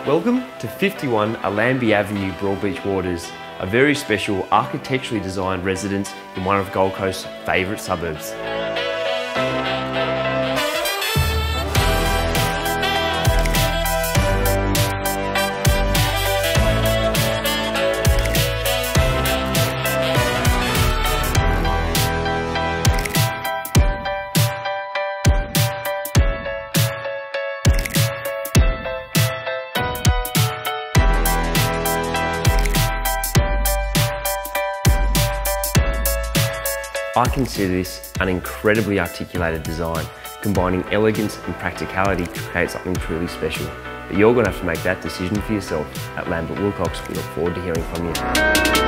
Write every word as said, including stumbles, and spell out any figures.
Welcome to fifty-one Allambi Avenue, Broadbeach Waters, a very special architecturally designed residence in one of Gold Coast's favourite suburbs. I consider this an incredibly articulated design, combining elegance and practicality to create something truly special. But you're going to have to make that decision for yourself. At Jesse Willcox, we look forward to hearing from you.